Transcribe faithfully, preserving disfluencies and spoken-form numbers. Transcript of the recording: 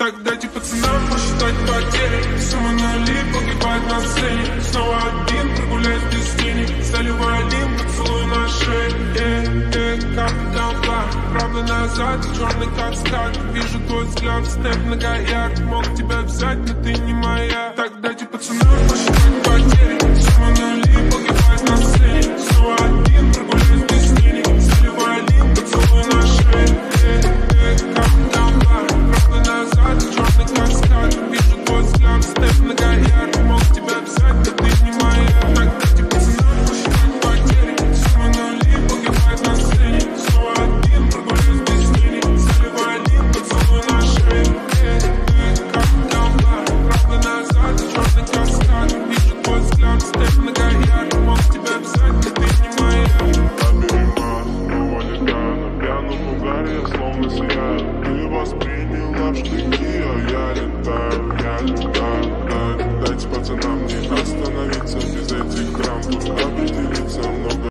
Так дайте пацанам посчитать потери. Сумма нули погибает на сцене. Снова один, прогуляюсь без тени. Заливаю лим, поцелуй на шее. Э, э, капитан Блак. Правда назад, черный каскад. Вижу твой взгляд, степ на гаяк. Мог тебя взять, но ты не моя. Так дайте пацанам посчитать потери.